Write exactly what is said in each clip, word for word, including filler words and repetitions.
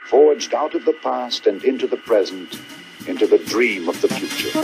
forged out of the past and into the present, into the dream of the future.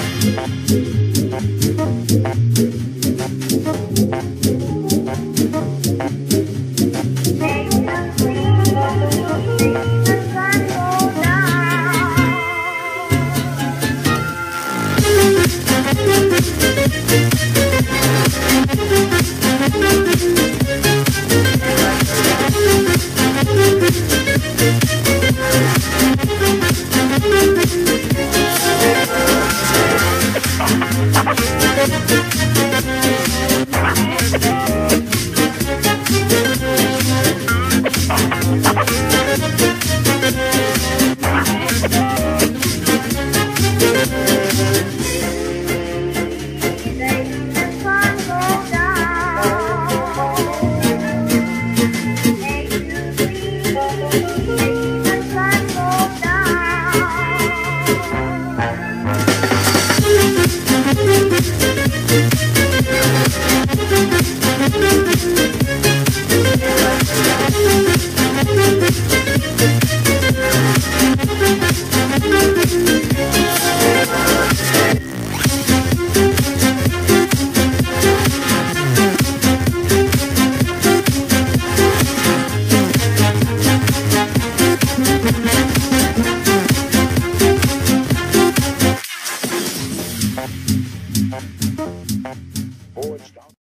Thank you.